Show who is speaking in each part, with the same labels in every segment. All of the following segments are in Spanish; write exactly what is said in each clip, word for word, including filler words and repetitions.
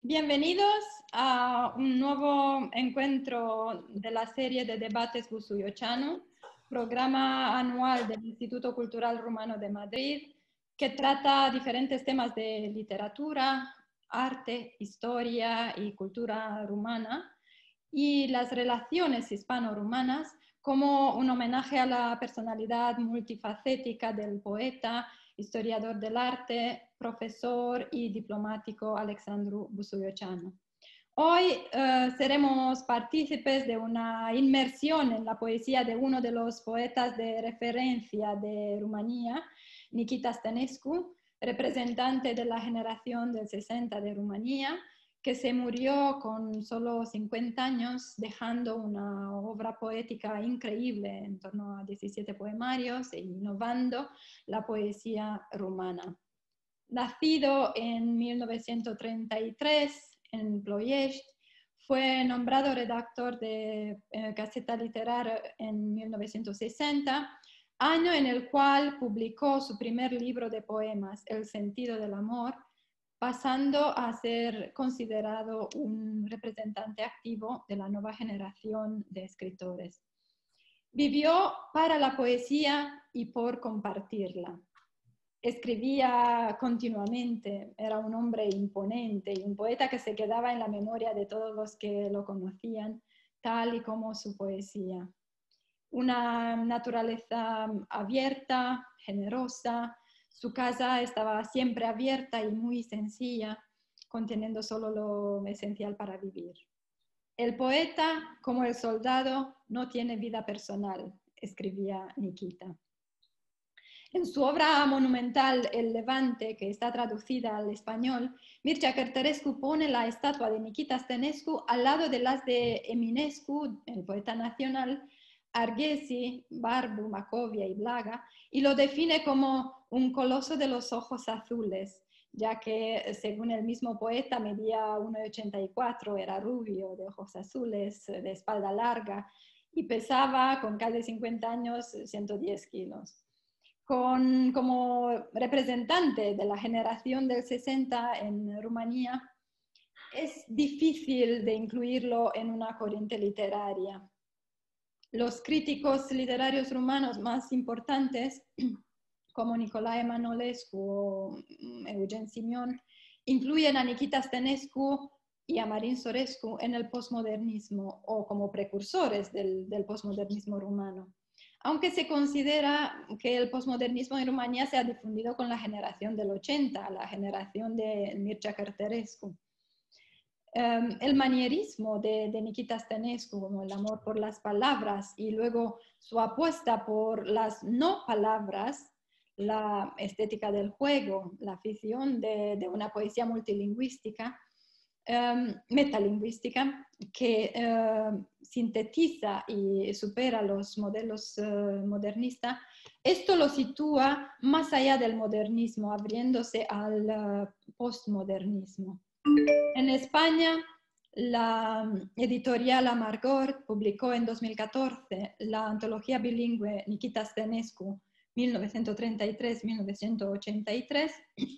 Speaker 1: Bienvenidos a un nuevo encuentro de la serie de debates Busuiochano, programa anual del Instituto Cultural Rumano de Madrid, que trata diferentes temas de literatura, arte, historia y cultura rumana y las relaciones hispano-rumanas como un homenaje a la personalidad multifacética del poeta, historiador del arte, profesor y diplomático Alexandru Busuiochanu. Hoy uh, seremos partícipes de una inmersión en la poesía de uno de los poetas de referencia de Rumanía, Nikita Stănescu, representante de la generación del sesenta de Rumanía, que se murió con solo cincuenta años, dejando una obra poética increíble en torno a diecisiete poemarios e innovando la poesía rumana. Nacido en mil novecientos treinta y tres en Ploiești, fue nombrado redactor de eh, Gaceta Literară en mil novecientos sesenta, año en el cual publicó su primer libro de poemas, El sentido del amor, pasando a ser considerado un representante activo de la nueva generación de escritores. Vivió para la poesía y por compartirla. Escribía continuamente, era un hombre imponente y un poeta que se quedaba en la memoria de todos los que lo conocían, tal y como su poesía. Una naturaleza abierta, generosa. Su casa estaba siempre abierta y muy sencilla, conteniendo solo lo esencial para vivir. El poeta, como el soldado, no tiene vida personal, escribía Nikita. En su obra monumental El Levante, que está traducida al español, Mircea Cărtărescu pone la estatua de Nikita Stănescu al lado de las de Eminescu, el poeta nacional, Arghezi, Barbu, Macovia y Blaga, y lo define como un coloso de los ojos azules, ya que, según el mismo poeta, medía uno coma ochenta y cuatro, era rubio, de ojos azules, de espalda larga, y pesaba, con casi cincuenta años, ciento diez kilos. Con, como representante de la generación del sesenta en Rumanía, es difícil de incluirlo en una corriente literaria. Los críticos literarios rumanos más importantes, como Nicolae Manolescu o Eugen Simion, incluyen a Nikita Stănescu y a Marin Sorescu en el posmodernismo o como precursores del, del posmodernismo rumano. Aunque se considera que el posmodernismo en Rumanía se ha difundido con la generación del ochenta, la generación de Mircea Cărtărescu. Um, el manierismo de, de Nikita Stănescu, como el amor por las palabras y luego su apuesta por las no palabras, la estética del juego, la afición de, de una poesía multilingüística, um, metalingüística, que uh, sintetiza y supera los modelos uh, modernistas, esto lo sitúa más allá del modernismo, abriéndose al uh, postmodernismo. En España, la editorial Amargor publicó en dos mil catorce la antología bilingüe Nikita Stănescu, mil novecientos treinta y tres a mil novecientos ochenta y tres,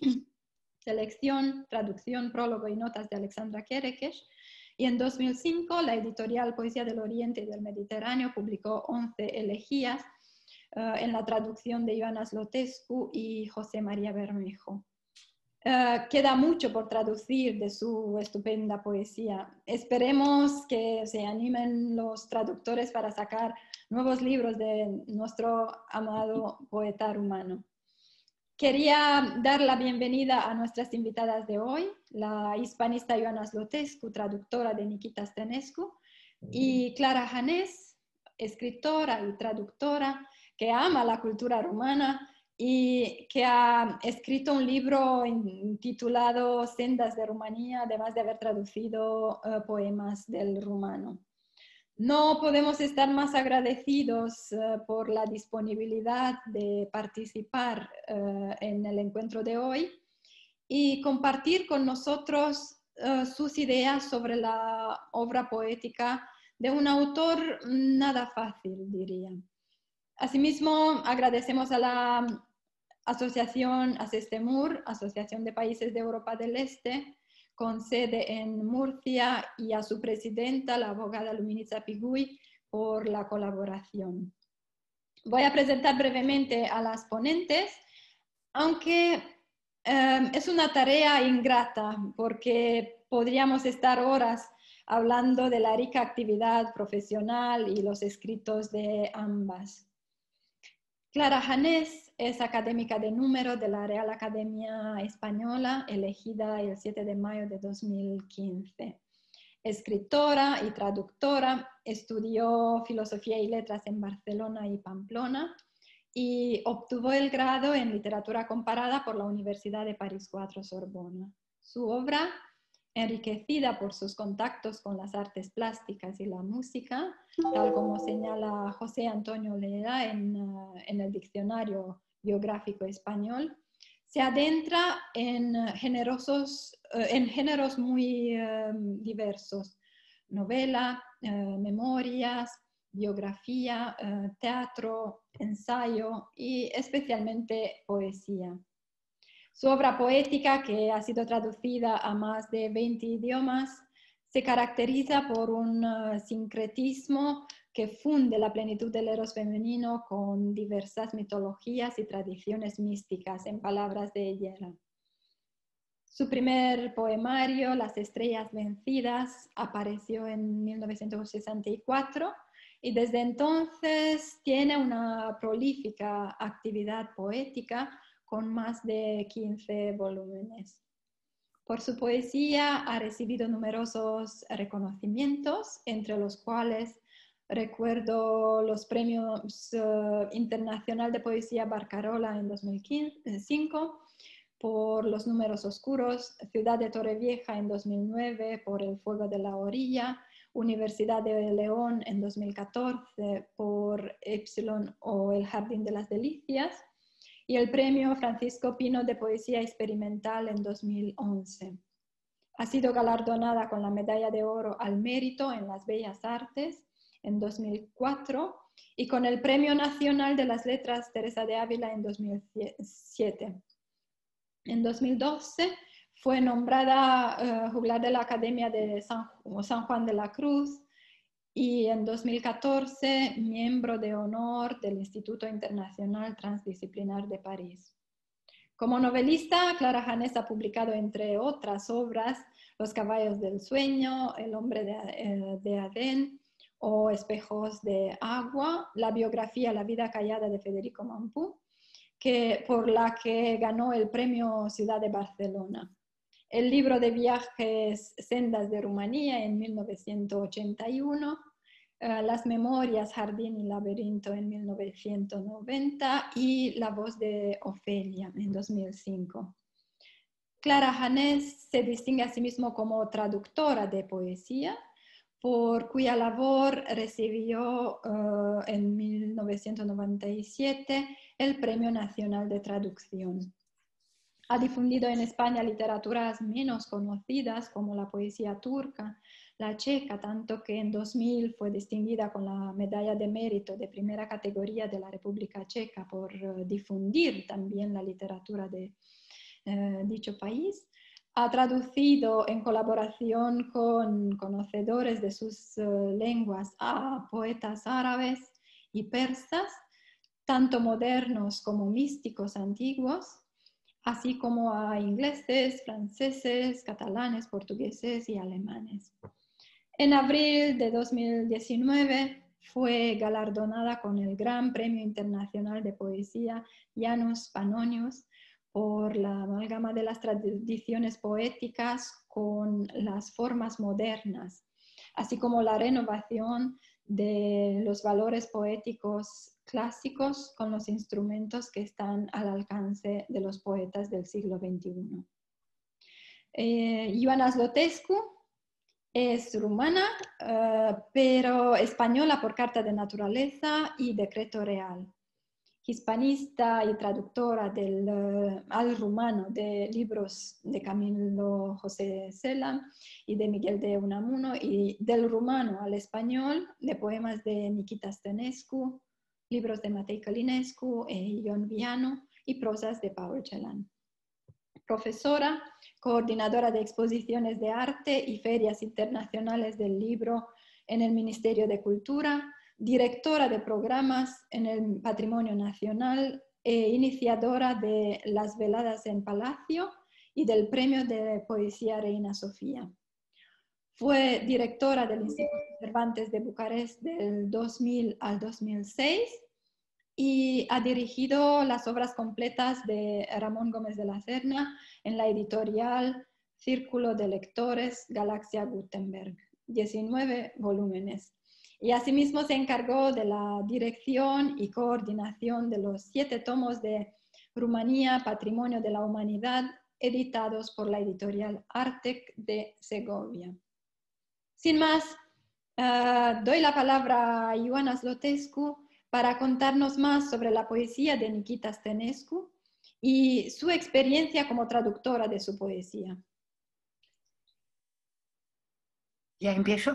Speaker 1: selección, traducción, prólogo y notas de Alexandra Kerekes, y en dos mil cinco la editorial Poesía del Oriente y del Mediterráneo publicó once elegías uh, en la traducción de Ioana Zlotescu y José María Bermejo. Uh, queda mucho por traducir de su estupenda poesía. Esperemos que se animen los traductores para sacar nuevos libros de nuestro amado poeta rumano. Quería dar la bienvenida a nuestras invitadas de hoy, la hispanista Ioana Zlotescu, traductora de Nikita Stănescu, y Clara Janés, escritora y traductora que ama la cultura rumana y que ha escrito un libro titulado Sendas de Rumanía, además de haber traducido uh, poemas del rumano. No podemos estar más agradecidos uh, por la disponibilidad de participar uh, en el encuentro de hoy y compartir con nosotros uh, sus ideas sobre la obra poética de un autor nada fácil, diría. Asimismo, agradecemos a la Asociación ASESTEMUR, Asociación de Países de Europa del Este, con sede en Murcia, y a su presidenta, la abogada Luminiza Pigui, por la colaboración. Voy a presentar brevemente a las ponentes, aunque eh, es una tarea ingrata porque podríamos estar horas hablando de la rica actividad profesional y los escritos de ambas. Clara Janés es académica de número de la Real Academia Española, elegida el siete de mayo de dos mil quince. Escritora y traductora, estudió Filosofía y Letras en Barcelona y Pamplona y obtuvo el grado en Literatura Comparada por la Universidad de París cuatro Sorbona. Su obra, enriquecida por sus contactos con las artes plásticas y la música, tal como señala José Antonio Lera en, uh, en el Diccionario Biográfico Español, se adentra en, generosos, uh, en géneros muy uh, diversos: novela, uh, memorias, biografía, uh, teatro, ensayo y especialmente poesía. Su obra poética, que ha sido traducida a más de veinte idiomas, se caracteriza por un uh, sincretismo que funde la plenitud del eros femenino con diversas mitologías y tradiciones místicas, en palabras de ella. Su primer poemario, Las estrellas vencidas, apareció en mil novecientos sesenta y cuatro y desde entonces tiene una prolífica actividad poética con más de quince volúmenes. Por su poesía ha recibido numerosos reconocimientos, entre los cuales recuerdo los premios uh, Internacional de Poesía Barcarola en dos mil cinco, por Los números oscuros, Ciudad de Torrevieja en dos mil nueve por El fuego de la orilla, Universidad de León en dos mil catorce por Epsilon o El jardín de las delicias, y el premio Francisco Pino de Poesía Experimental en dos mil once. Ha sido galardonada con la Medalla de Oro al Mérito en las Bellas Artes en dos mil cuatro y con el Premio Nacional de las Letras Teresa de Ávila en dos mil siete. En dos mil doce fue nombrada uh, juglar de la Academia de San, San Juan de la Cruz, y en dos mil catorce miembro de honor del Instituto Internacional Transdisciplinar de París. Como novelista, Clara Janés ha publicado, entre otras obras, Los caballos del sueño, El hombre de, eh, de Adén o Espejos de agua, la biografía La vida callada de Federico Mampú, que, por la que ganó el premio Ciudad de Barcelona. El libro de viajes Sendas de Rumanía en mil novecientos ochenta y uno, uh, Las memorias Jardín y laberinto en mil novecientos noventa y La voz de Ofelia en dos mil cinco. Clara Janés se distingue a sí mismo como traductora de poesía, por cuya labor recibió uh, en mil novecientos noventa y siete el Premio Nacional de Traducción. Ha difundido en España literaturas menos conocidas como la poesía turca, la checa, tanto que en dos mil fue distinguida con la Medalla de Mérito de primera categoría de la República Checa por uh, difundir también la literatura de uh, dicho país. Ha traducido en colaboración con conocedores de sus uh, lenguas a poetas árabes y persas, tanto modernos como místicos antiguos, así como a ingleses, franceses, catalanes, portugueses y alemanes. En abril de dos mil diecinueve fue galardonada con el Gran Premio Internacional de Poesía Janus Pannonius por la amalgama de las tradiciones poéticas con las formas modernas, así como la renovación de los valores poéticos clásicos con los instrumentos que están al alcance de los poetas del siglo veintiuno. Eh, Ioana Zlotescu es rumana, uh, pero española por carta de naturaleza y decreto real. Hispanista y traductora del, uh, al rumano de libros de Camilo José Cela y de Miguel de Unamuno, y del rumano al español de poemas de Nikita Stănescu, libros de Matei Călinescu e Ion Vianu y prosas de Paul Celan. profesora, coordinadora de exposiciones de arte y ferias internacionales del libro en el Ministerio de Cultura, directora de programas en el Patrimonio Nacional e iniciadora de las Veladas en Palacio y del Premio de Poesía Reina Sofía. Fue directora del Instituto Cervantes de Bucarest del dos mil al dos mil seis y ha dirigido las obras completas de Ramón Gómez de la Serna en la editorial Círculo de Lectores Galaxia Gutenberg, diecinueve volúmenes. Y asimismo se encargó de la dirección y coordinación de los siete tomos de Rumanía, Patrimonio de la Humanidad, editados por la editorial Artec de Segovia. Sin más, uh, doy la palabra a Ioana Zlotescu para contarnos más sobre la poesía de Nikita Stănescu y su experiencia como traductora de su poesía.
Speaker 2: ¿Ya empiezo?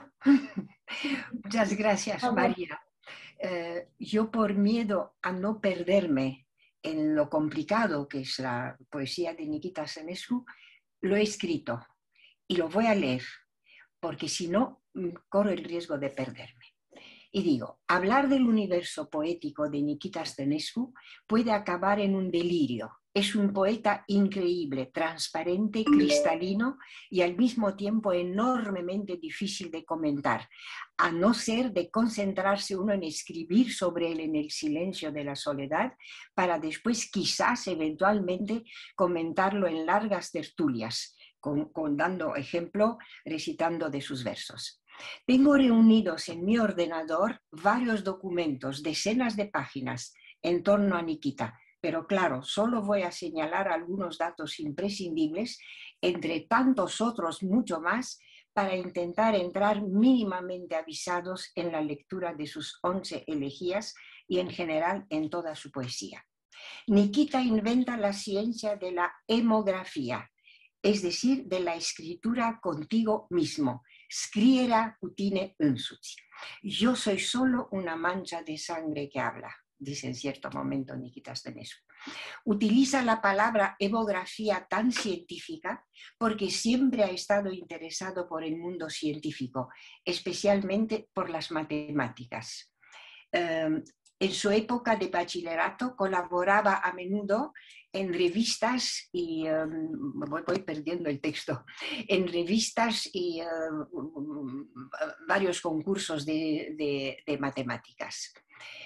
Speaker 2: Muchas gracias, María. Eh, yo, por miedo a no perderme en lo complicado que es la poesía de Nikita Stănescu, lo he escrito y lo voy a leer, porque si no, corro el riesgo de perderme. Y digo, hablar del universo poético de Nikita Stănescu puede acabar en un delirio. Es un poeta increíble, transparente, cristalino y al mismo tiempo enormemente difícil de comentar, a no ser de concentrarse uno en escribir sobre él en el silencio de la soledad, para después quizás eventualmente comentarlo en largas tertulias, con, con dando ejemplo, recitando de sus versos. Tengo reunidos en mi ordenador varios documentos, decenas de páginas en torno a Nikita, pero claro, solo voy a señalar algunos datos imprescindibles, entre tantos otros mucho más, para intentar entrar mínimamente avisados en la lectura de sus once elegías y en general en toda su poesía. Nikita inventa la ciencia de la hemografía, es decir, de la escritura contigo mismo. Scrierea cu tine însuți. Yo soy solo una mancha de sangre que habla, dice en cierto momento Nikita Stănescu. Utiliza la palabra hemografía tan científica porque siempre ha estado interesado por el mundo científico, especialmente por las matemáticas. Um, en su época de bachillerato colaboraba a menudo en revistas y, um, voy, voy perdiendo el texto, en revistas y uh, varios concursos de, de, de matemáticas.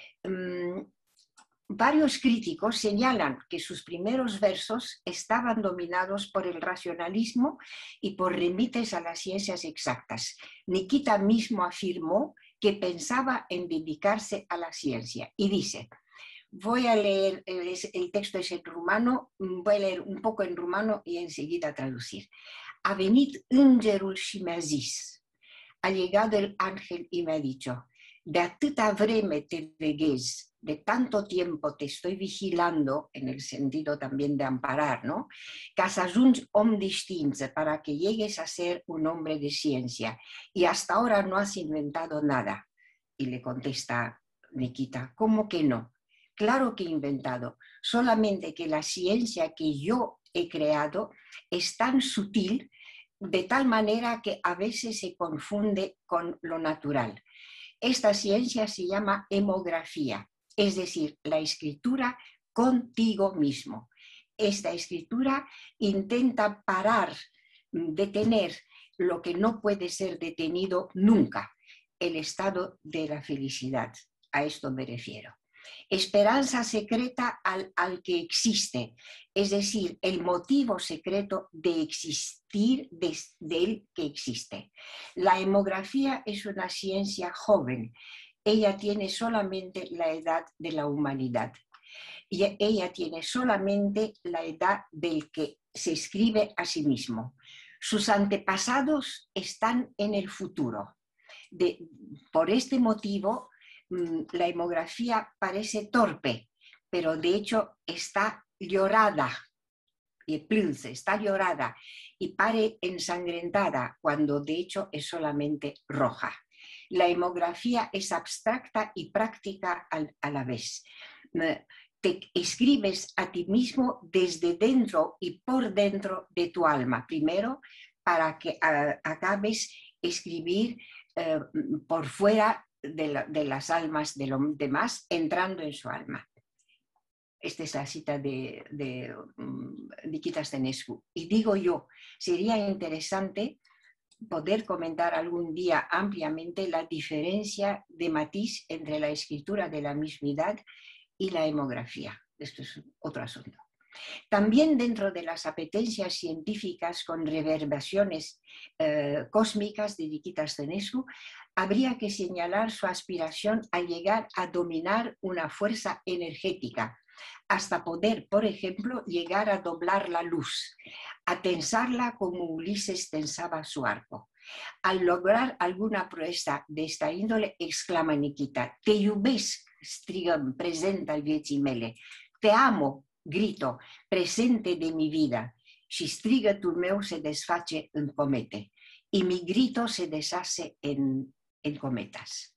Speaker 2: Um, varios críticos señalan que sus primeros versos estaban dominados por el racionalismo y por remites a las ciencias exactas. Nikita mismo afirmó que pensaba en dedicarse a la ciencia y dice... Voy a leer, el texto es en rumano, voy a leer un poco en rumano y enseguida traducir. A venit îngerul și mi-a zis, a llegado el ángel y me ha dicho, de atâta vreme te veghez, de tanto tiempo te estoy vigilando, en el sentido también de amparar, ¿no? Ca să ajungi om de știință, para que llegues a ser un hombre de ciencia, y hasta ahora no has inventado nada. Y le contesta Nikita, ¿cómo que no? Claro que he inventado, solamente que la ciencia que yo he creado es tan sutil, de tal manera que a veces se confunde con lo natural. Esta ciencia se llama hemografía, es decir, la escritura contigo mismo. Esta escritura intenta parar, detener lo que no puede ser detenido nunca, el estado de la felicidad. A esto me refiero. Esperanza secreta al, al que existe, es decir, el motivo secreto de existir de, del que existe. La hemografía es una ciencia joven, ella tiene solamente la edad de la humanidad, y ella tiene solamente la edad del que se escribe a sí mismo. Sus antepasados están en el futuro. De, por este motivo, la hemografía parece torpe, pero de hecho está llorada, y está llorada y pare ensangrentada cuando de hecho es solamente roja. La hemografía es abstracta y práctica a la vez. Te te escribes a ti mismo desde dentro y por dentro de tu alma, primero para que a, acabes escribir eh, por fuera de, la, de las almas de los demás, entrando en su alma. Esta es la cita de, de um, Nikita Stănescu. Y digo yo, sería interesante poder comentar algún día ampliamente la diferencia de matiz entre la escritura de la mismidad y la hemografía. Esto es otro asunto. También dentro de las apetencias científicas con reverberaciones eh, cósmicas de Nikita Stănescu, habría que señalar su aspiración a llegar a dominar una fuerza energética, hasta poder, por ejemplo, llegar a doblar la luz, a tensarla como Ulises tensaba su arco. Al lograr alguna proeza de esta índole, exclama Nikita: "Te iubesc", strigă prezent al vieții mele, "te amo", grito, presente de mi vida, și strigătul meu se desface în comete, y mi grito se deshace en, en cometas.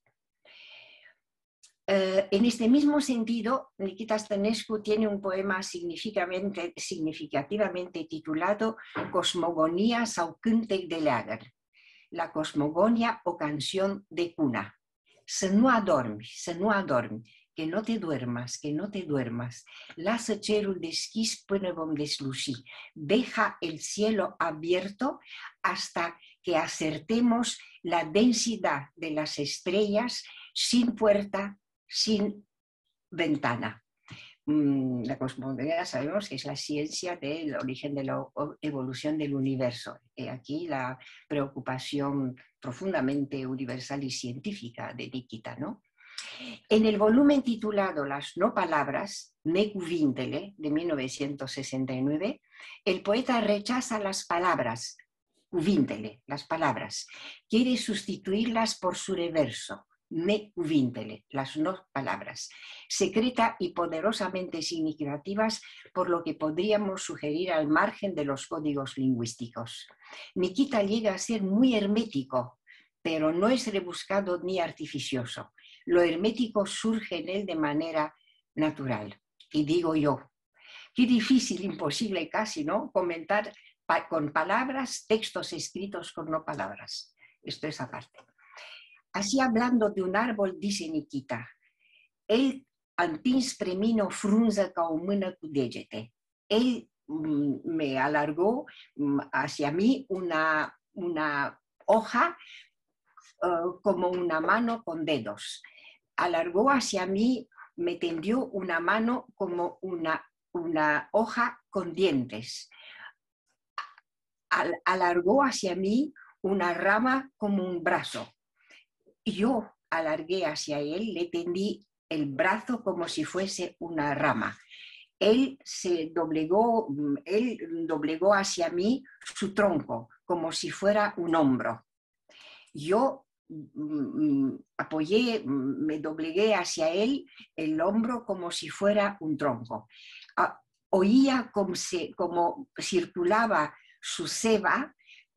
Speaker 2: Uh, en este mismo sentido, Nikita Stănescu tiene un poema significativamente, significativamente titulado Cosmogonía sau cântec de leagăr, la cosmogonia o canción de cuna. Să nu adormi, să nu adormi, que no te duermas, que no te duermas, lasă cerul deschis până vom desluși, deja el cielo abierto hasta que acertemos la densidad de las estrellas sin puerta, sin ventana. La cosmogonía sabemos que es la ciencia del origen de la evolución del universo. Y aquí la preocupación profundamente universal y científica de Nikita, ¿no? En el volumen titulado Las no palabras, Ne cuvintele, de mil novecientos sesenta y nueve, el poeta rechaza las palabras, cuvintele, las palabras, quiere sustituirlas por su reverso, Ne cuvintele, las no palabras, secreta y poderosamente significativas, por lo que podríamos sugerir al margen de los códigos lingüísticos. Nikita llega a ser muy hermético, pero no es rebuscado ni artificioso. Lo hermético surge en él de manera natural. Y digo yo, qué difícil, imposible casi, ¿no?, comentar pa con palabras textos escritos con no palabras. Esto es aparte. Así, hablando de un árbol, dice Nikita: el întins spre mine o frunză ca o mână cu degete. Él me alargó hacia mí una, una hoja uh, como una mano con dedos. Alargó hacia mí, me tendió una mano como una, una hoja con dientes. Al, alargó hacia mí una rama como un brazo. Yo alargué hacia él, le tendí el brazo como si fuese una rama. Él se doblegó, él doblegó hacia mí su tronco como si fuera un hombro. Yo mm, apoyé, me doblegué hacia él el hombro como si fuera un tronco. Ah, oía como, se, como circulaba su seba,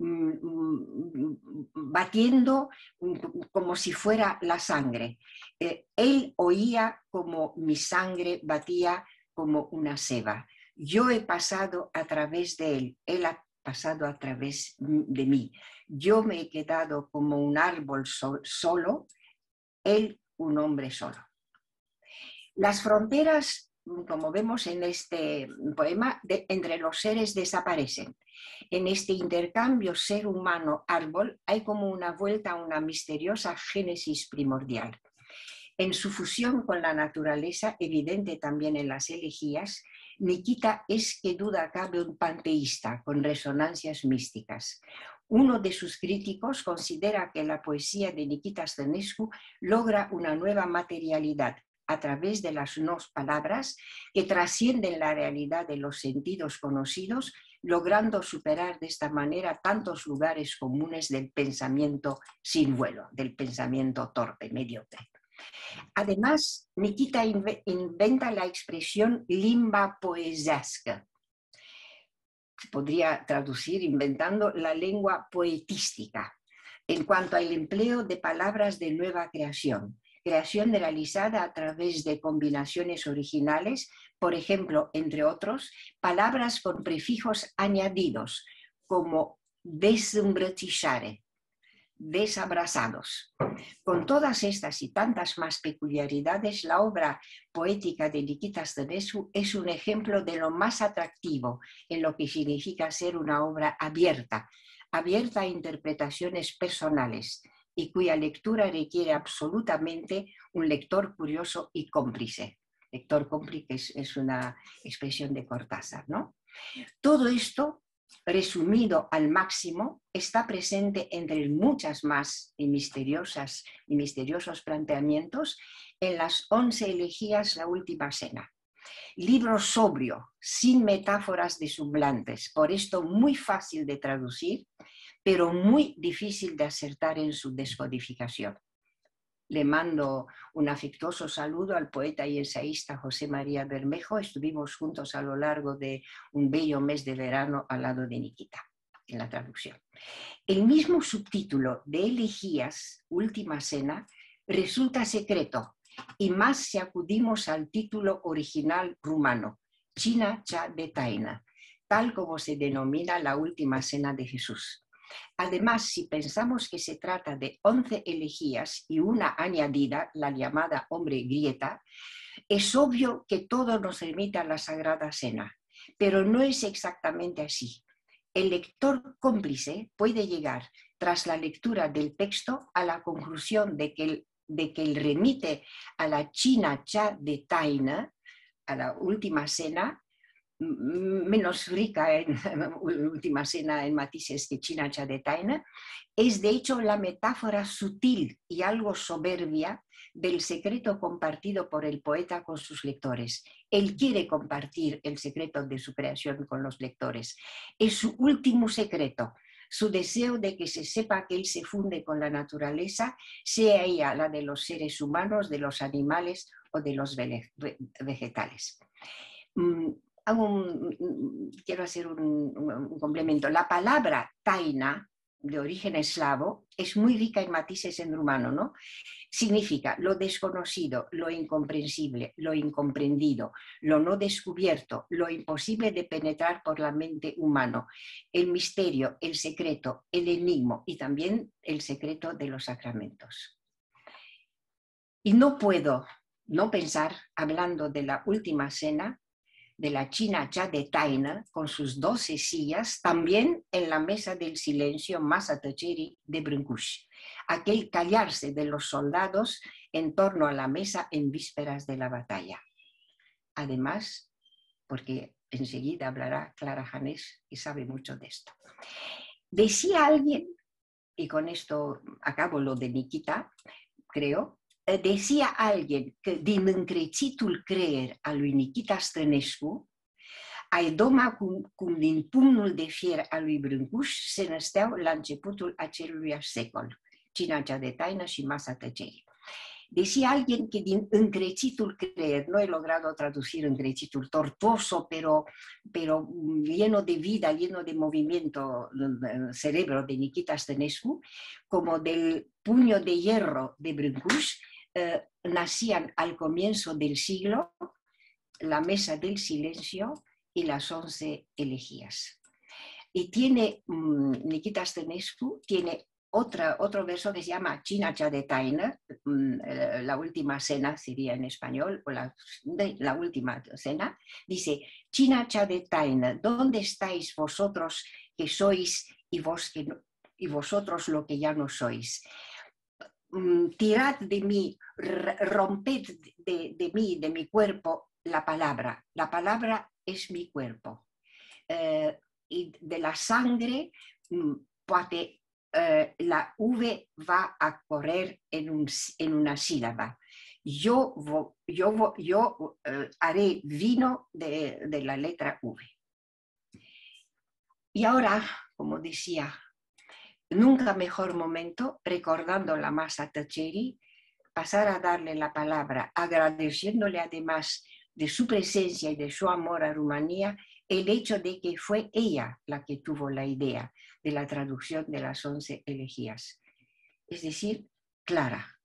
Speaker 2: batiendo como si fuera la sangre. Eh, él oía como mi sangre batía como una seba. Yo he pasado a través de él, él ha pasado a través de mí. Yo me he quedado como un árbol sol, solo, él un hombre solo. Las fronteras, como vemos en este poema, de, entre los seres desaparecen. En este intercambio ser humano-árbol hay como una vuelta a una misteriosa génesis primordial. En su fusión con la naturaleza, evidente también en las elegías, Nikita es que duda cabe un panteísta con resonancias místicas. Uno de sus críticos considera que la poesía de Nikita Stănescu logra una nueva materialidad a través de las no palabras que trascienden la realidad de los sentidos conocidos, logrando superar de esta manera tantos lugares comunes del pensamiento sin vuelo, del pensamiento torpe, mediocre. Además, Nikita inventa la expresión limba poesească. Se podría traducir inventando la lengua poetística, en cuanto al empleo de palabras de nueva creación. creación realizada a través de combinaciones originales, por ejemplo, entre otros, palabras con prefijos añadidos, como desumbrățișare, desabrazados. Con todas estas y tantas más peculiaridades, la obra poética de Nikita Stănescu es un ejemplo de lo más atractivo en lo que significa ser una obra abierta, abierta a interpretaciones personales y cuya lectura requiere absolutamente un lector curioso y cómplice. Lector cómplice es, es una expresión de Cortázar, ¿no? Todo esto, resumido al máximo, está presente entre muchas más y, misteriosas, y misteriosos planteamientos en las once elegías La Última Cena. Libro sobrio, sin metáforas desublantes, por esto muy fácil de traducir, pero muy difícil de acertar en su descodificación. Le mando un afectuoso saludo al poeta y ensayista José María Bermejo. Estuvimos juntos a lo largo de un bello mes de verano al lado de Nikita, en la traducción. El mismo subtítulo de Elegías, Última Cena, resulta secreto, y más si acudimos al título original rumano, Cina Cea de Taina, tal como se denomina la Última Cena de Jesús. Además, si pensamos que se trata de once elegías y una añadida, la llamada Hombre Grieta, es obvio que todo nos remite a la Sagrada Cena, pero no es exactamente así. El lector cómplice puede llegar, tras la lectura del texto, a la conclusión de que el, de que el remite a la Cina Cea de Taina, a la Última Cena, menos rica en Última Cena en matices que Cina Cea de Taina, es de hecho la metáfora sutil y algo soberbia del secreto compartido por el poeta con sus lectores. Él quiere compartir el secreto de su creación con los lectores. Es su último secreto, su deseo de que se sepa que él se funde con la naturaleza, sea ella la de los seres humanos, de los animales o de los vegetales. Hago un, quiero hacer un, un, un complemento. La palabra taina, de origen eslavo, es muy rica en matices en rumano, ¿no? Significa lo desconocido, lo incomprensible, lo incomprendido, lo no descubierto, lo imposible de penetrar por la mente humana, el misterio, el secreto, el enigma y también el secreto de los sacramentos. Y no puedo no pensar, hablando de la Última Cena, de la Cina Cea de Taina, con sus doce sillas, también en la mesa del silencio Masa Tăcerii de Brâncuși, aquel callarse de los soldados en torno a la mesa en vísperas de la batalla. Además, porque enseguida hablará Clara Janés, que sabe mucho de esto. Decía alguien, y con esto acabo lo de Nikita, creo, decía alguien că din încrețitul creier al lui Nikita Stănescu, ai doma cum, cum din pumnul de fier al lui Brâncuși se năsteau la începutul acelui secol, Cina Cea de Taina și Masa Tăcerii. Decía alguien que din încrețitul creier, no he logrado traducir încrețitul tortuoso, pero, pero lleno de vida, lleno de movimiento, cerebro de Nikita Stănescu, como del puño de hierro de Brâncuși, eh, nacían al comienzo del siglo la mesa del silencio y las once elegías. Y tiene, mmm, Nikita Stănescu tiene Otra, otro verso que se llama Cina Cea de Taina, la última cena sería en español, o la, la última cena, dice, Cina Cea de Taina, ¿dónde estáis vosotros que sois y, vos que no, y vosotros lo que ya no sois? Tirad de mí, romped de, de mí, de mi cuerpo, la palabra. La palabra es mi cuerpo. Eh, y de la sangre, poate Uh, la V va a correr en, un, en una sílaba. Yo, vo, yo, vo, yo uh, haré vino de, de la letra V. Y ahora, como decía, nunca mejor momento, recordando la Masa Tăcerii, pasar a darle la palabra, agradeciéndole además de su presencia y de su amor a Rumanía, el hecho de que fue ella la que tuvo la idea de la traducción de las once elegías. Es decir, Clara,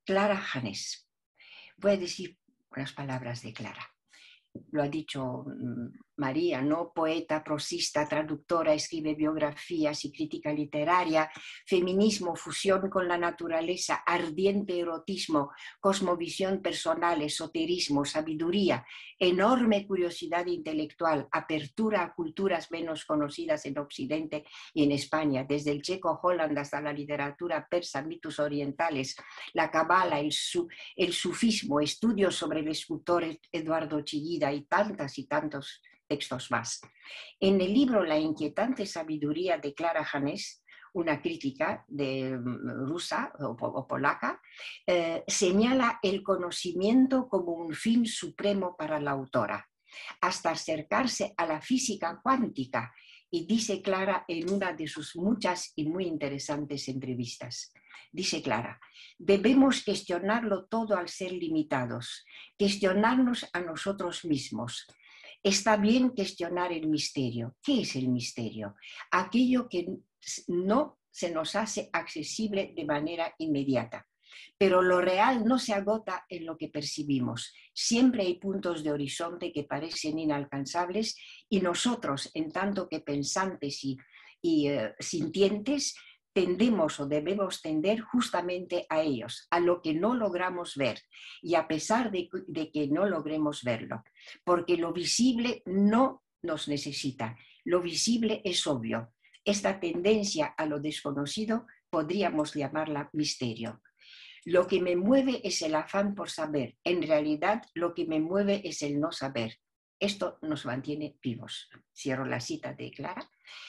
Speaker 2: Clara Janés. Voy a decir unas palabras de Clara. Lo ha dicho María, ¿no? Poeta, prosista, traductora, escribe biografías y crítica literaria, feminismo, fusión con la naturaleza, ardiente erotismo, cosmovisión personal, esoterismo, sabiduría, enorme curiosidad intelectual, apertura a culturas menos conocidas en Occidente y en España, desde el checo Holland hasta la literatura persa, mitos orientales, la cabala, el, su, el sufismo, estudios sobre el escultor Eduardo Chillida y tantas y tantos textos más. En el libro La inquietante sabiduría de Clara Janés, una crítica de, rusa o, o polaca, eh, señala el conocimiento como un fin supremo para la autora, hasta acercarse a la física cuántica, y dice Clara en una de sus muchas y muy interesantes entrevistas. Dice Clara, debemos cuestionarlo todo al ser limitados, cuestionarnos a nosotros mismos. Está bien cuestionar el misterio. ¿Qué es el misterio? Aquello que no se nos hace accesible de manera inmediata. Pero lo real no se agota en lo que percibimos. Siempre hay puntos de horizonte que parecen inalcanzables y nosotros, en tanto que pensantes y, y uh, sintientes, tendemos o debemos tender justamente a ellos, a lo que no logramos ver, y a pesar de, de que no logremos verlo, porque lo visible no nos necesita, lo visible es obvio. Esta tendencia a lo desconocido podríamos llamarla misterio. Lo que me mueve es el afán por saber, en realidad lo que me mueve es el no saber. Esto nos mantiene vivos. Cierro la cita de Clara.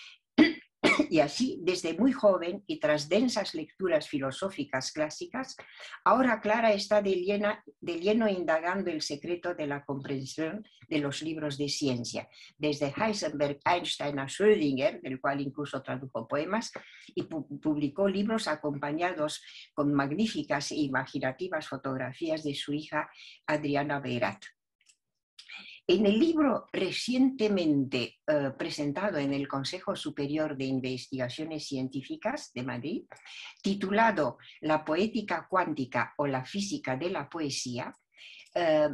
Speaker 2: Y así, desde muy joven y tras densas lecturas filosóficas clásicas, ahora Clara está de lleno, de lleno indagando el secreto de la comprensión de los libros de ciencia, desde Heisenberg, Einstein a Schrödinger, del cual incluso tradujo poemas, y pu publicó libros acompañados con magníficas e imaginativas fotografías de su hija Adriana Beirat. En el libro recientemente eh, presentado en el Consejo Superior de Investigaciones Científicas de Madrid, titulado La poética cuántica o la física de la poesía, eh,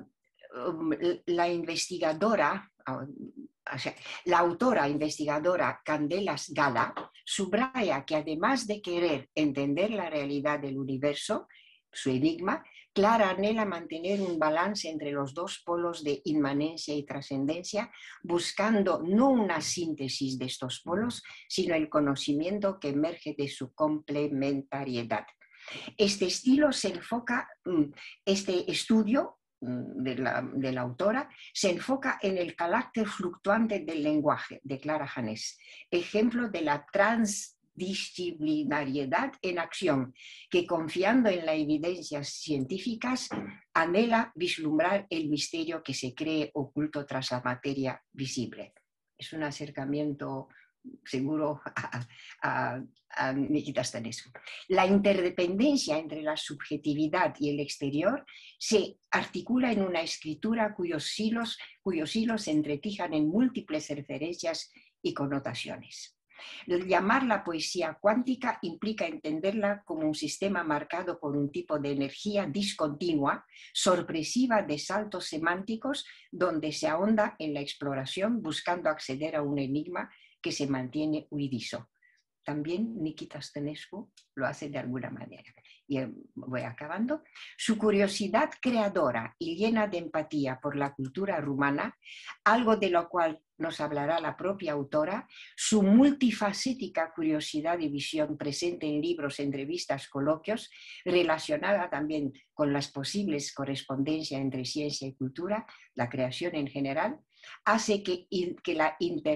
Speaker 2: la investigadora, o sea, la autora investigadora Candelas Gala subraya que además de querer entender la realidad del universo, su enigma, Clara anhela mantener un balance entre los dos polos de inmanencia y trascendencia, buscando no una síntesis de estos polos, sino el conocimiento que emerge de su complementariedad. Este estilo se enfoca, este estudio de la, de la autora, se enfoca en el carácter fluctuante del lenguaje de Clara Janés, ejemplo de la trans disciplinariedad en acción, que confiando en las evidencias científicas anhela vislumbrar el misterio que se cree oculto tras la materia visible. Es un acercamiento seguro a, a, a Nikita Stanescu. La interdependencia entre la subjetividad y el exterior se articula en una escritura cuyos hilos, cuyos hilos se entretejan en múltiples referencias y connotaciones. Llamar la poesía cuántica implica entenderla como un sistema marcado por un tipo de energía discontinua, sorpresiva de saltos semánticos, donde se ahonda en la exploración buscando acceder a un enigma que se mantiene huidizo. También Nikita Stanescu lo hace de alguna manera. Y voy acabando. Su curiosidad creadora y llena de empatía por la cultura rumana, algo de lo cual nos hablará la propia autora, su multifacética curiosidad y visión presente en libros, entrevistas, coloquios, relacionada también con las posibles correspondencias entre ciencia y cultura, la creación en general, hace que, que la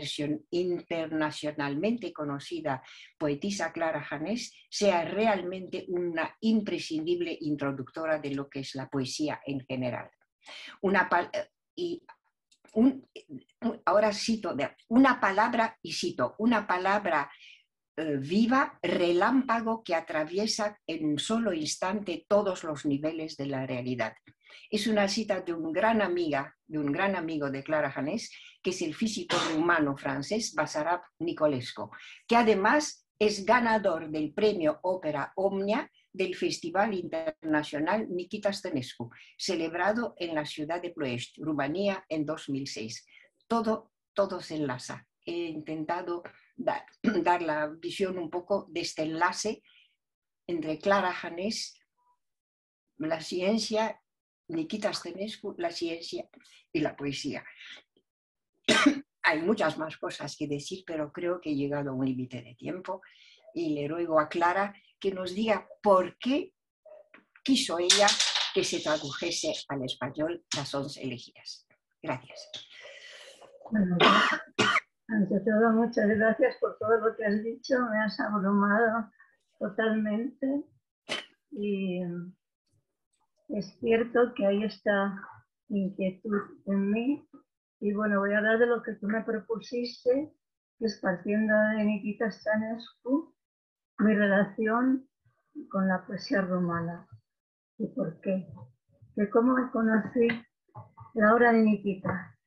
Speaker 2: internacionalmente conocida poetisa Clara Janés sea realmente una imprescindible introductora de lo que es la poesía en general. Una, y un, ahora cito, una palabra, y cito, una palabra eh, viva, relámpago que atraviesa en un solo instante todos los niveles de la realidad. Es una cita de un gran amiga, de un gran amigo de Clara Janés, que es el físico rumano francés Basarab Nicolescu, que además es ganador del premio Ópera Omnia del Festival Internacional Nikita Stănescu, celebrado en la ciudad de Ploiești, Rumanía, en dos mil seis. Todo, todo se enlaza. He intentado dar, dar la visión un poco de este enlace entre Clara Janés, la ciencia, Nikita Stănescu, la ciencia y la poesía. Hay muchas más cosas que decir, pero creo que he llegado a un límite de tiempo y le ruego a Clara que nos diga por qué quiso ella que se tradujese al español Las once elegidas. Gracias.
Speaker 3: Bueno, ante todo, muchas gracias por todo lo que has dicho. Me has abrumado totalmente y es cierto que hay esta inquietud en mí. Y bueno, voy a hablar de lo que tú me propusiste, que es partiendo de Nikita Stănescu, mi relación con la poesía rumana. ¿Y por qué? Que cómo conocí la obra de Nikita.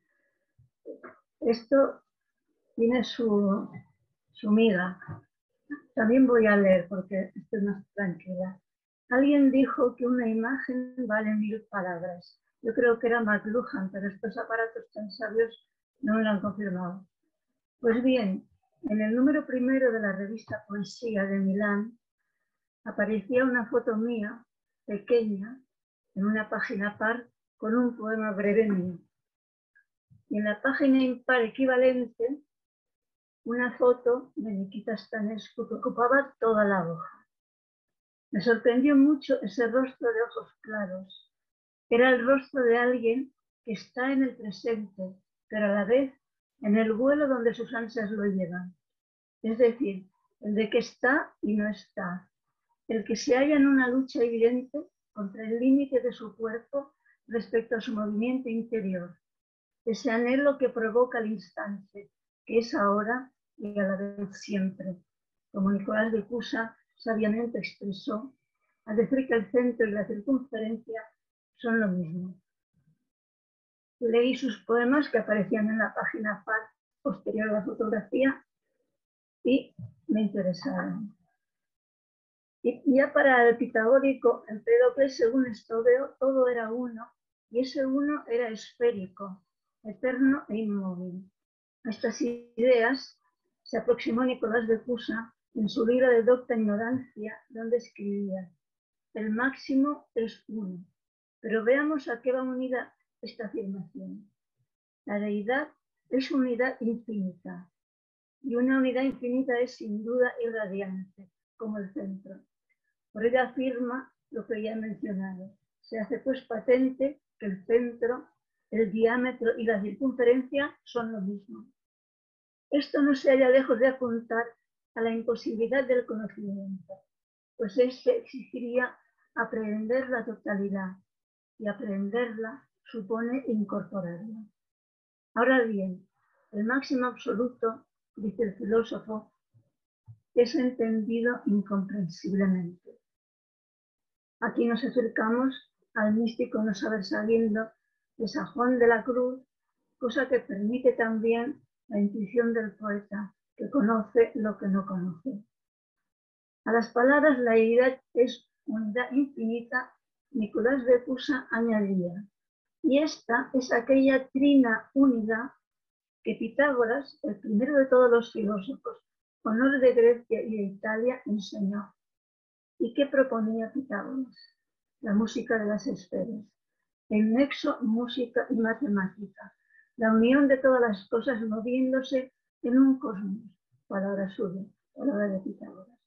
Speaker 3: Esto tiene su, su miga. También voy a leer porque estoy más tranquila. Alguien dijo que una imagen vale mil palabras. Yo creo que era McLuhan, pero estos aparatos tan sabios no me lo han confirmado. Pues bien, en el número primero de la revista Poesía de Milán aparecía una foto mía, pequeña, en una página par con un poema breve mío. Y en la página impar equivalente, una foto de Nikita Stănescu que ocupaba toda la hoja. Me sorprendió mucho ese rostro de ojos claros. Era el rostro de alguien que está en el presente, pero a la vez en el vuelo donde sus ansias lo llevan. Es decir, el de que está y no está, el que se halla en una lucha evidente contra el límite de su cuerpo respecto a su movimiento interior, ese anhelo que provoca el instante, que es ahora y a la vez siempre, como Nicolás de Cusa sabiamente expresó, al decir que el centro y la circunferencia son lo mismo. Leí sus poemas que aparecían en la página par posterior a la fotografía y me interesaron. Y ya para el pitagórico Empédocles, según esto veo, todo era uno y ese uno era esférico, eterno e inmóvil. A estas ideas se aproximó Nicolás de Cusa en su libro de Docta Ignorancia, donde escribía: el máximo es uno. Pero veamos a qué va unida esta afirmación. La deidad es unidad infinita, y una unidad infinita es sin duda irradiante, como el centro. Por ello afirma lo que ya he mencionado. Se hace pues patente que el centro, el diámetro y la circunferencia son lo mismo. Esto no se halla lejos de apuntar a la imposibilidad del conocimiento, pues este exigiría aprehender la totalidad, y aprenderla supone incorporarla. Ahora bien, el máximo absoluto, dice el filósofo, es entendido incomprensiblemente. Aquí nos acercamos al místico no saber sabiendo de San Juan de la Cruz, cosa que permite también la intuición del poeta, que conoce lo que no conoce. A las palabras la deidad es unidad infinita, Nicolás de Cusa añadía, y esta es aquella trina unidad que Pitágoras, el primero de todos los filósofos, honor de Grecia y de Italia, enseñó. ¿Y qué proponía Pitágoras? La música de las esferas, el nexo música y matemática, la unión de todas las cosas moviéndose en un cosmos, palabra suya, palabra de Pitágoras.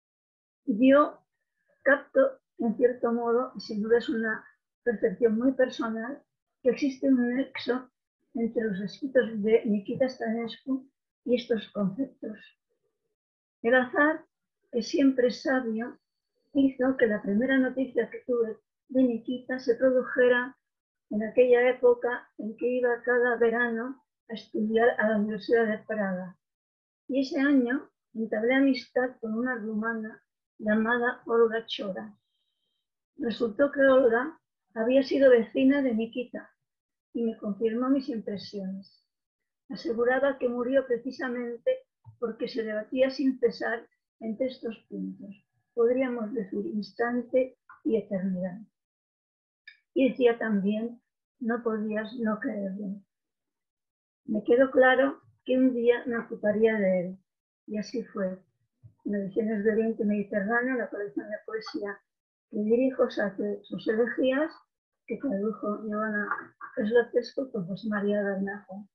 Speaker 3: Yo capto, en cierto modo, y sin duda es una percepción muy personal, que existe un nexo entre los escritos de Nikita Stănescu y estos conceptos. El azar, que siempre es sabio, hizo que la primera noticia que tuve de Nikita se produjera en aquella época en que iba cada verano a estudiar a la Universidad de Praga. Y ese año entablé amistad con una rumana llamada Olga Chora. Resultó que Olga había sido vecina de Nikita y me confirmó mis impresiones. Aseguraba que murió precisamente porque se debatía sin cesar entre estos puntos, podríamos decir instante y eternidad. Y decía también, no podías no creerlo. Me quedó claro que un día me ocuparía de él, y así fue. Mediciones de Oriente Mediterráneo, la colección de poesía que dirijo, saqué sus elegías, que tradujo Giovanna Slotesco con José María Bermejo.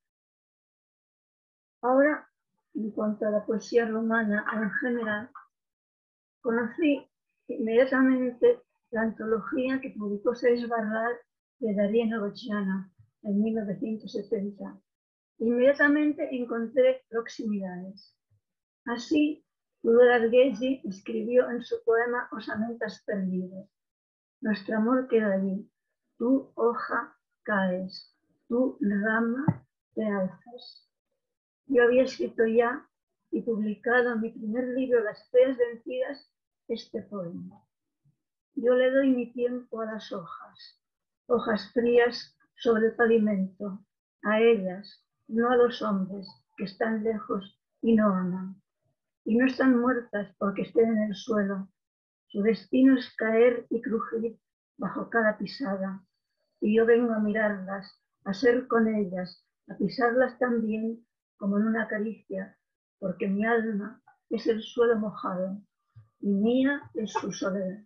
Speaker 3: Ahora, en cuanto a la poesía romana en general, conocí inmediatamente la antología que publicó Seix Barral de Darío Novochiana en mil novecientos setenta. Inmediatamente encontré proximidades. Así, Tudor Arguelli escribió en su poema Osamentas perdidas: nuestro amor queda allí, tú, hoja, caes, tú, rama, te alzas. Yo había escrito ya y publicado en mi primer libro, Las feas vencidas, este poema. Yo le doy mi tiempo a las hojas, hojas frías sobre el pavimento, a ellas, no a los hombres que están lejos y no aman. Y no están muertas porque estén en el suelo. Su destino es caer y crujir bajo cada pisada. Y yo vengo a mirarlas, a ser con ellas, a pisarlas también como en una caricia, porque mi alma es el suelo mojado y mía es su soledad.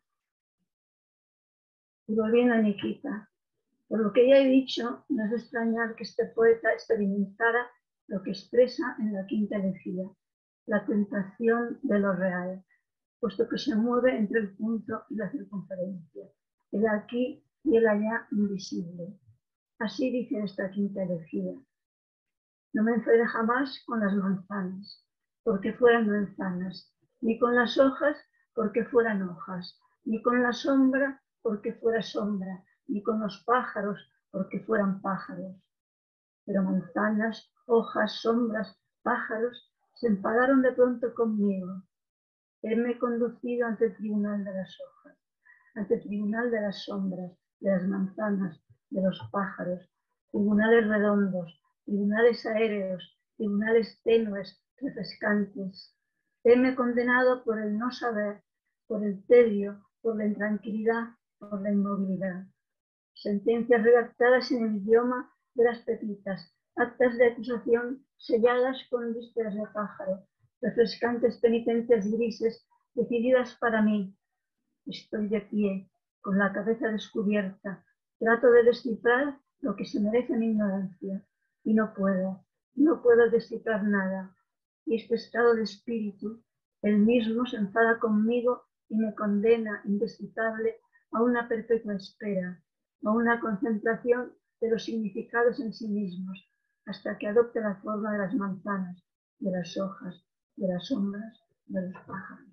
Speaker 3: Y volviendo a Nikita, por lo que ya he dicho, no es de extrañar que este poeta experimentara lo que expresa en la quinta elegía, la tentación de lo real, puesto que se mueve entre el punto y la circunferencia, el aquí y el allá invisible. Así dice esta quinta elegía: no me enfadé jamás con las manzanas, porque fueran manzanas, ni con las hojas, porque fueran hojas, ni con la sombra, porque fuera sombra, ni con los pájaros, porque fueran pájaros. Pero manzanas, hojas, sombras, pájaros se enfadaron de pronto conmigo. Heme conducido ante el tribunal de las hojas, ante el tribunal de las sombras, de las manzanas, de los pájaros, tribunales redondos, tribunales aéreos, tribunales tenues, refrescantes. Heme condenado por el no saber, por el tedio, por la intranquilidad, por la inmovilidad. Sentencias redactadas en el idioma de las pepitas, actas de acusación selladas con vísperas de pájaro, refrescantes penitencias grises decididas para mí. Estoy de pie, con la cabeza descubierta, trato de descifrar lo que se merece mi ignorancia, y no puedo, no puedo descifrar nada. Y este estado de espíritu, el mismo se enfada conmigo y me condena indescifrable a una perpetua espera, a una concentración de los significados en sí mismos, hasta que adopte la forma de las manzanas, de las hojas, de las sombras, de los pájaros.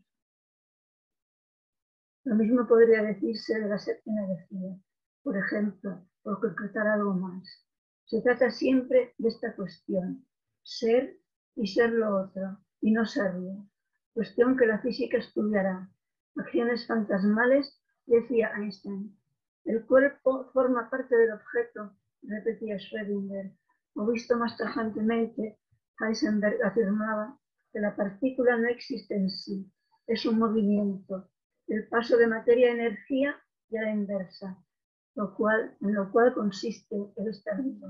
Speaker 3: Lo mismo podría decirse de la séptima elegía, por ejemplo, por concretar algo más. Se trata siempre de esta cuestión, ser y ser lo otro, y no serlo, cuestión que la física estudiará. Acciones fantasmales, decía Einstein. El cuerpo forma parte del objeto, repetía Schrödinger, o visto más tajantemente, Heisenberg afirmaba que la partícula no existe en sí, es un movimiento, el paso de materia a energía y a la inversa, lo cual, en lo cual consiste el estar vivo.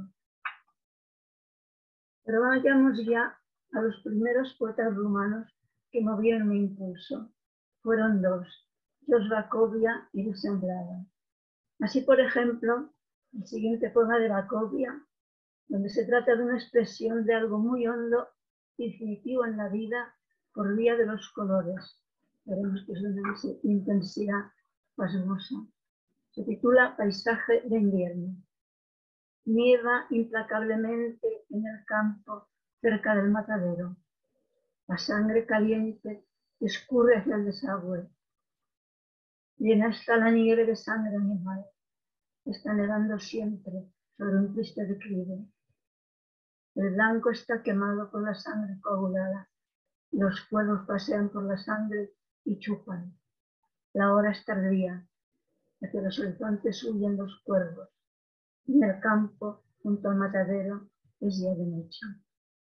Speaker 3: Pero vayamos ya a los primeros poetas rumanos que movieron mi impulso. Fueron dos, Jos Bacovia y Dusemblada. Así, por ejemplo, el siguiente poema de Bacovia, donde se trata de una expresión de algo muy hondo y definitivo en la vida por vía de los colores. Veremos que es de una intensidad pasmosa. Se titula Paisaje de invierno. Nieva implacablemente en el campo cerca del matadero. La sangre caliente escurre hacia el desagüe. Llena está la nieve de sangre animal. Está nevando siempre sobre un triste declive. El blanco está quemado por la sangre coagulada. Los cuervos pasean por la sangre y chupan. La hora es tardía. Hacia los horizontes huyen los cuervos. En el campo, junto al matadero, es ya de noche.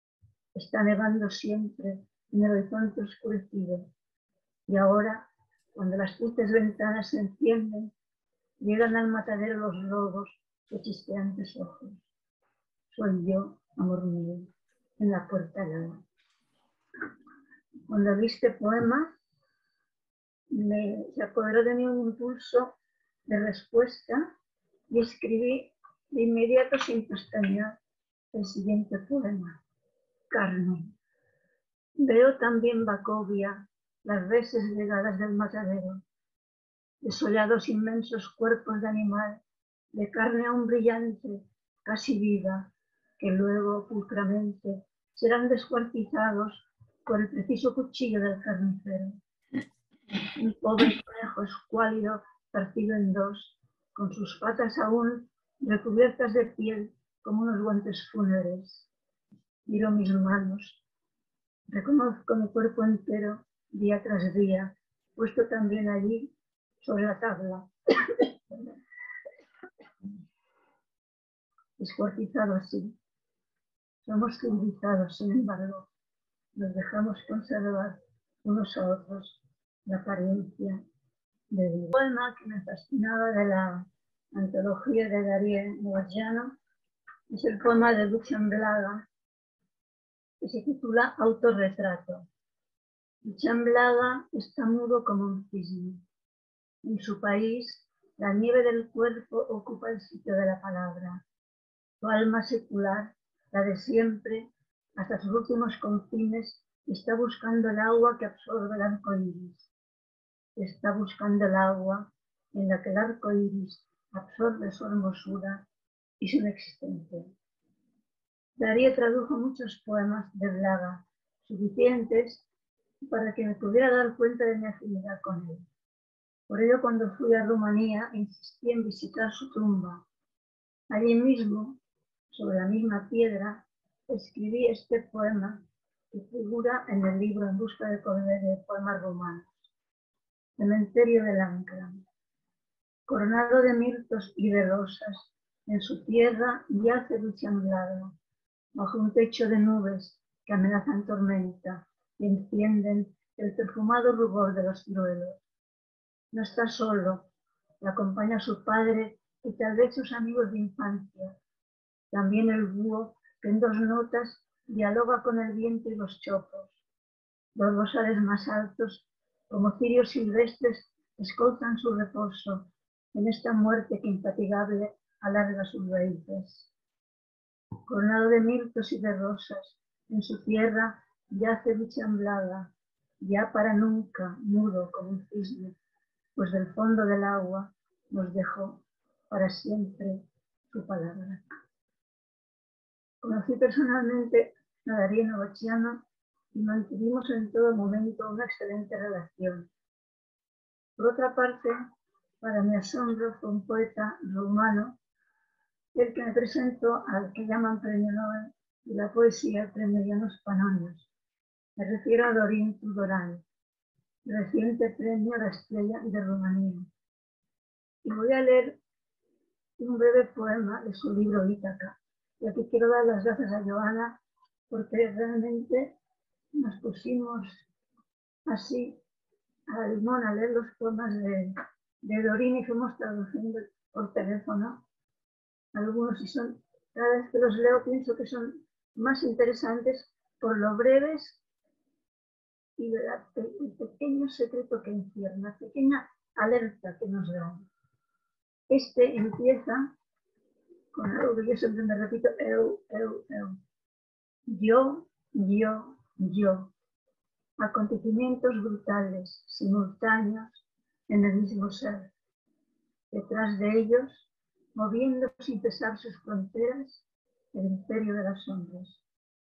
Speaker 3: Está nevando siempre en el horizonte oscurecido. Y ahora, Cuando las tristes ventanas se encienden, llegan al matadero los lobos de chispeantes ojos. Soy yo, amor mío, en la puerta helada. Cuando vi este poema, me, se apoderó de mí un impulso de respuesta y escribí de inmediato sin pestañear el siguiente poema, Carne. Veo también Bacovia, las reses llegadas del matadero, desollados inmensos cuerpos de animal, de carne aún brillante, casi viva, que luego pulcramente serán descuartizados por el preciso cuchillo del carnicero. Un pobre conejo escuálido partido en dos, con sus patas aún recubiertas de piel como unos guantes fúnebres. Miro mis manos, reconozco mi cuerpo entero día tras día, puesto también allí sobre la tabla, descuartizado así. Somos civilizados, sin embargo, nos dejamos conservar unos a otros la apariencia de vida. El poema que me fascinaba de la antología de Darío Novajano es el poema de Dusan Blaga, que se titula Autorretrato. Dusan Blaga está mudo como un cisne. En su país, la nieve del cuerpo ocupa el sitio de la palabra. Su alma secular, la de siempre, hasta sus últimos confines, está buscando el agua que absorbe el arco iris. Está buscando el agua en la que el arco iris absorbe su hermosura y su inexistencia. Darío tradujo muchos poemas de Blaga, suficientes para que me pudiera dar cuenta de mi afinidad con él. Por ello, cuando fui a Rumanía, insistí en visitar su tumba. Allí mismo, sobre la misma piedra, escribí este poema que figura en el libro En busca de poder de poemas rumanos. Cementerio del Ancla. Coronado de mirtos y de rosas, en su tierra yace Dusan Blaga, bajo un techo de nubes que amenazan tormenta y encienden el perfumado rubor de los ciruelos. No está solo, le acompaña su padre y tal vez sus amigos de infancia. También el búho que en dos notas dialoga con el viento y los chopos. Los rosales más altos, como cirios silvestres, escoltan su reposo en esta muerte que infatigable alarga sus raíces. Coronado de mirtos y de rosas, en su tierra yace Dusan Blaga, ya para nunca, mudo como un cisne, pues del fondo del agua nos dejó para siempre su palabra. Conocí personalmente a Darío Novajano y mantuvimos en todo momento una excelente relación. Por otra parte, para mi asombro, fue un poeta rumano el que me presentó al que llaman Premio Nobel de la Poesía, el Premio Llanos Pannonios. Me refiero a Dorin Tudorán, reciente premio a la Estrella de Rumanía. Y voy a leer un breve poema de su libro Ítaca. Y aquí quiero dar las gracias a Joana porque realmente nos pusimos así a limón a leer los poemas de, de Dorin y fuimos traduciendo por teléfono algunos y son, cada vez que los leo pienso que son más interesantes por lo breves y la, el, el pequeño secreto que encierran, la pequeña alerta que nos dan. Este empieza con algo que yo siempre me repito, eu, eu, eu. Yo, yo, yo. Acontecimientos brutales, simultáneos, en el mismo ser. Detrás de ellos, moviendo sin cesar sus fronteras, el imperio de las sombras.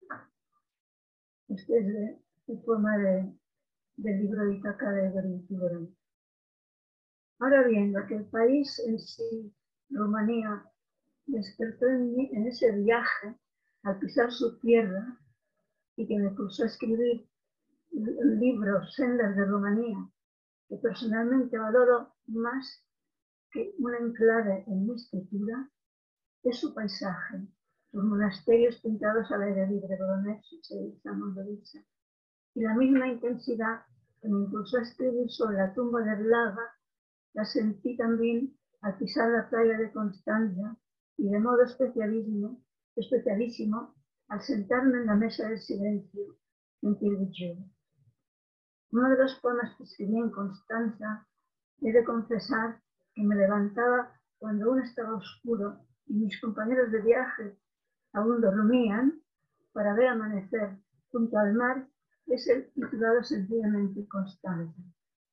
Speaker 3: Este es de, el poema de, del libro de Ítaca de Dorin Tudorán. Ahora bien, lo que el país en sí, Rumanía, despertó en mí en ese viaje al pisar su tierra y que me puso a escribir el libro Sendas de Rumanía, que personalmente valoro más que un enclave en mi escritura, es su paisaje, sus monasterios pintados al aire libre, Bolognesi, Celica, Mondovisa, y la misma intensidad que me impulsó a escribir sobre la tumba de Blaga, la sentí también al pisar la playa de Constanza y de modo especialísimo, especialísimo al sentarme en la mesa del silencio en Tirvigiu. Uno de los poemas que escribí en Constanza, he de confesar que me levantaba cuando aún estaba oscuro y mis compañeros de viaje aún dormían para ver amanecer junto al mar, es el titulado sencillamente Constanza.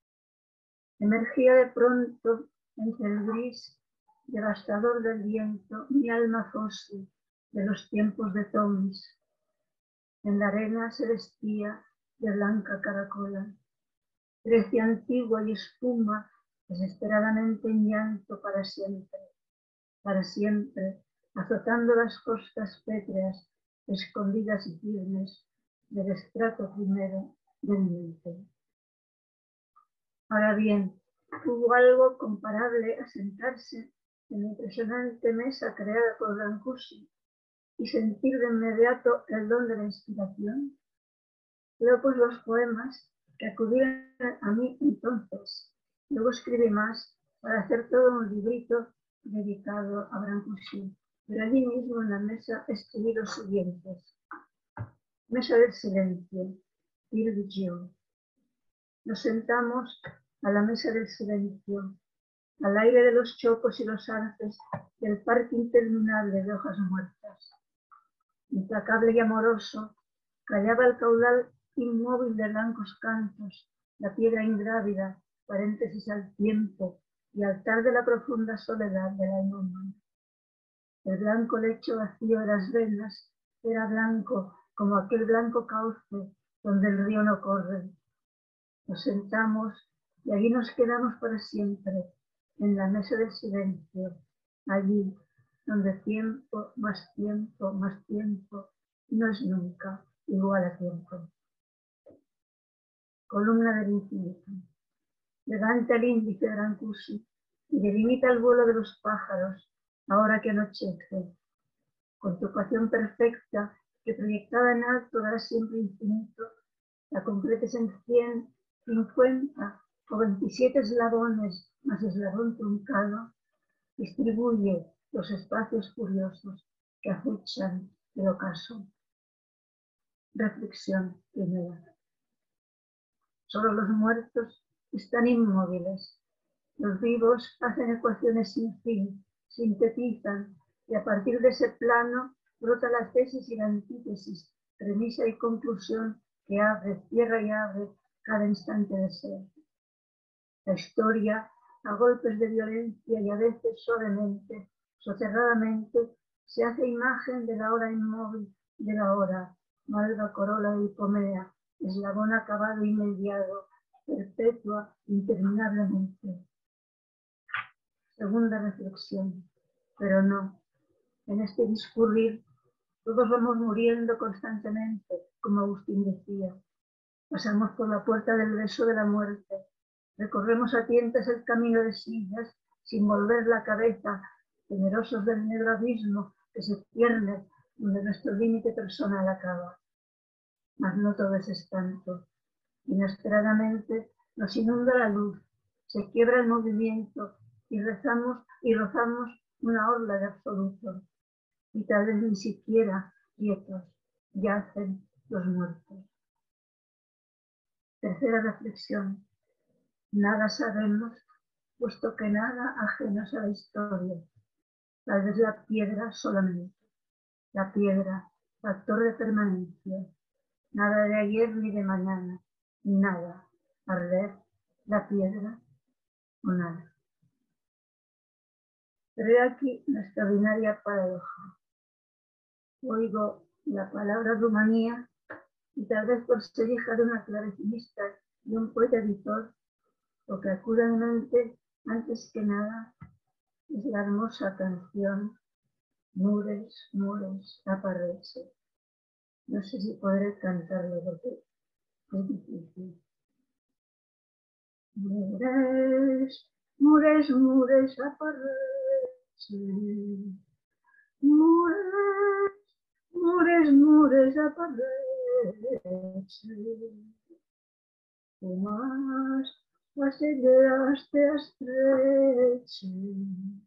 Speaker 3: Emergía de pronto entre el gris devastador del viento mi alma fósil de los tiempos de Tomis. En la arena se vestía de blanca caracola. Grecia antigua y espuma desesperadamente en llanto para siempre, para siempre, azotando las costas pétreas, escondidas y firmes del estrato primero del mente. Ahora bien, hubo algo comparable a sentarse en la impresionante mesa creada por Brancusi y sentir de inmediato el don de la inspiración. Leo pues los poemas que acudieron a mí entonces. Luego escribí más para hacer todo un librito dedicado a Brancusi. Pero allí mismo en la mesa escribí los siguientes. Mesa del silencio, Tirvigiu. Nos sentamos a la mesa del silencio, al aire de los chopos y los arces del parque interminable de hojas muertas. Implacable y amoroso, callaba el caudal inmóvil de blancos cantos, la piedra ingrávida, paréntesis al tiempo y altar de la profunda soledad de la inhumana. El blanco lecho vacío de las venas era blanco como aquel blanco cauce donde el río no corre. Nos sentamos y allí nos quedamos para siempre, en la mesa del silencio, allí donde tiempo, más tiempo, más tiempo, no es nunca igual a tiempo. Columna del infinito. Levanta el índice Brancusi y delimita el vuelo de los pájaros, ahora que anochece. Con tu ecuación perfecta, que proyectada en alto dará siempre infinito, la completes en cien, cincuenta o veintisiete eslabones más eslabón truncado, distribuye los espacios curiosos que acechan el ocaso. Reflexión primera. Solo los muertos están inmóviles. Los vivos hacen ecuaciones sin fin, sintetizan, y a partir de ese plano brota la tesis y la antítesis, premisa y conclusión que abre, cierra y abre cada instante de ser. La historia, a golpes de violencia y a veces suavemente, soterradamente, se hace imagen de la hora inmóvil de la hora, malva corola de hipomea, eslabón acabado y mediado, perpetua interminablemente. Segunda reflexión, pero no, en este discurrir todos vamos muriendo constantemente, como Agustín decía. Pasamos por la puerta del beso de la muerte, recorremos a tientas el camino de sillas, sin volver la cabeza, temerosos del negro abismo que se pierde donde nuestro límite personal acaba. Mas no todo es espanto. Inesperadamente nos inunda la luz, se quiebra el movimiento y rezamos y rozamos una orla de absoluto. Y tal vez ni siquiera quietos yacen los muertos. Tercera reflexión. Nada sabemos, puesto que nada ajenos a la historia. Tal vez la piedra solamente. La piedra, factor de permanencia. Nada de ayer ni de mañana. Nada. Arder, la piedra o nada. Pero he aquí una extraordinaria paradoja. Oigo la palabra Rumanía y tal vez por ser hija de una clavecinista y un poeta editor, lo que acude a mi mente antes que nada es la hermosa canción Mures, Mures, aparece. No sé si podré cantarlo porque es difícil. Mures, Mures, Mures, aparece. Mures, Mures, Mures, aparece. más las ideas te estrechen.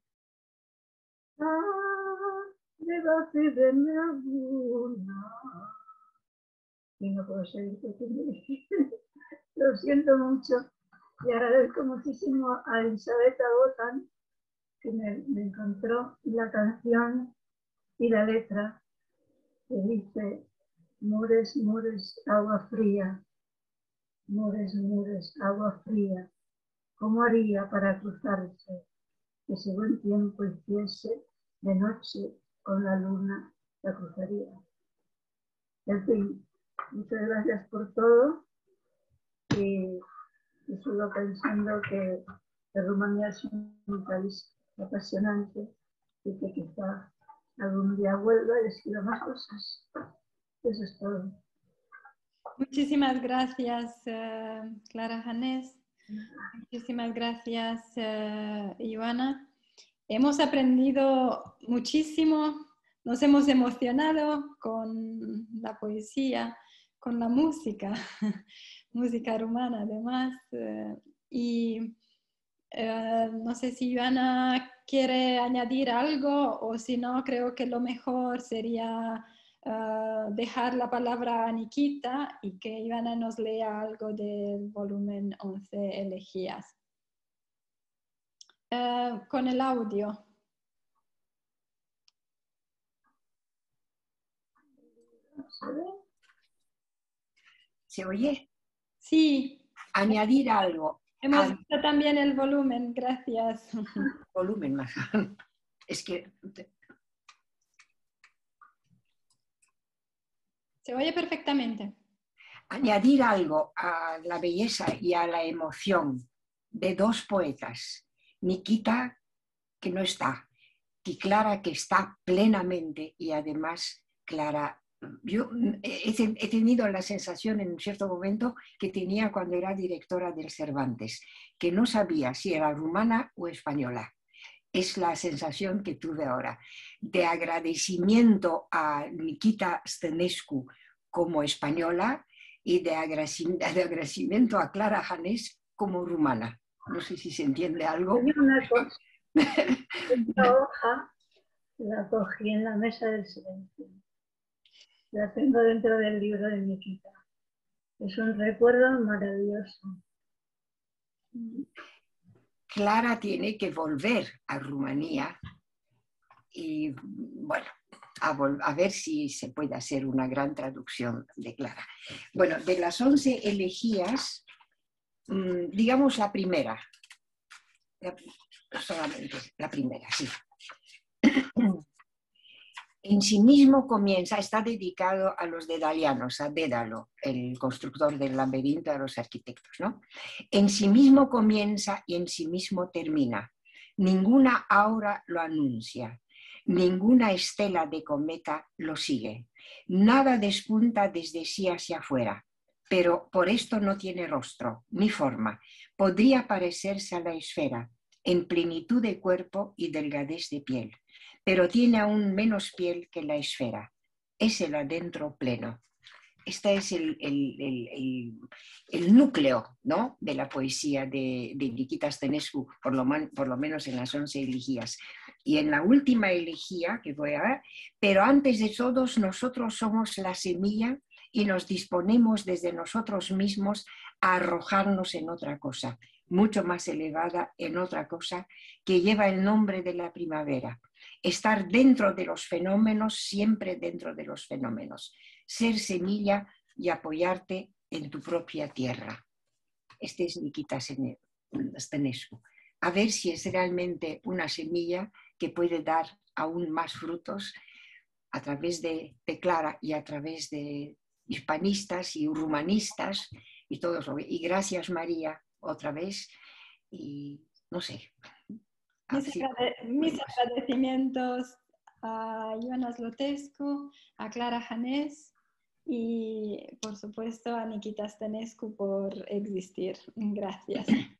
Speaker 3: Ah, debajo de mi luna. Y no puedo seguir porque lo siento mucho y agradezco muchísimo a Elizabeth Botan que me, me encontró la canción y la letra que dice mures, mures, agua fría, mures, mures, agua fría, ¿cómo haría para cruzarse? Que si buen tiempo hiciese, de noche con la luna la cruzaría. En fin, muchas gracias por todo y, y sigo pensando que, que Rumanía es un país apasionante y que quizá algún día vuelva y escriba más cosas. Eso es todo.
Speaker 1: Muchísimas gracias, uh, Clara Janés. Muchísimas gracias, uh, Ioana. Hemos aprendido muchísimo, nos hemos emocionado con la poesía, con la música, música rumana además. Uh, y uh, no sé si Ioana quiere añadir algo o si no, creo que lo mejor sería Uh, dejar la palabra a Nikita y que Ivana nos lea algo del volumen once, Elegías. Uh, con el audio.
Speaker 2: ¿Se oye?
Speaker 1: Sí.
Speaker 2: Añadir algo.
Speaker 1: Hemos
Speaker 2: Ad...
Speaker 1: visto también el volumen, gracias.
Speaker 2: Volumen más. Es que...
Speaker 1: Se oye perfectamente.
Speaker 2: Añadir algo a la belleza y a la emoción de dos poetas, Nikita, que no está, y Clara, que está plenamente, y además Clara, yo he, he tenido la sensación en un cierto momento que tenía cuando era directora del Cervantes, que no sabía si era rumana o española. Es la sensación que tuve ahora, de agradecimiento a Nikita Stănescu como española y de agradecimiento a Clara Janés como rumana. No sé si se entiende algo.
Speaker 3: Una cosa, esta hoja la cogí en la mesa del silencio. La tengo dentro del libro de Nikita. Es un recuerdo maravilloso.
Speaker 2: Clara tiene que volver a Rumanía y, bueno, a, a ver si se puede hacer una gran traducción de Clara. Bueno, de las once elegías, digamos la primera, la, solamente la primera, sí. En sí mismo comienza, está dedicado a los dedalianos, a Dédalo, el constructor del laberinto, a los arquitectos, ¿no? En sí mismo comienza y en sí mismo termina. Ninguna aura lo anuncia, ninguna estela de cometa lo sigue. Nada despunta desde sí hacia afuera, pero por esto no tiene rostro ni forma. Podría parecerse a la esfera, en plenitud de cuerpo y delgadez de piel, pero tiene aún menos piel que la esfera. Es el adentro pleno. Este es el, el, el, el, el núcleo, ¿no?, de la poesía de, de Nikita Stănescu, por lo, man, por lo menos en las once elegías. Y en la última elegía que voy a ver, pero antes de todos nosotros somos la semilla y nos disponemos desde nosotros mismos a arrojarnos en otra cosa, mucho más elevada, en otra cosa que lleva el nombre de la primavera. Estar dentro de los fenómenos, siempre dentro de los fenómenos. Ser semilla y apoyarte en tu propia tierra. Este es Nikita Stănescu. A ver si es realmente una semilla que puede dar aún más frutos a través de, de Clara y a través de hispanistas y rumanistas y todo eso. Y gracias, María, otra vez. Y no sé.
Speaker 1: Mis, agrade mis agradecimientos a Ioana Zlotescu, a Clara Janés y, por supuesto, a Nikita Stănescu por existir. Gracias.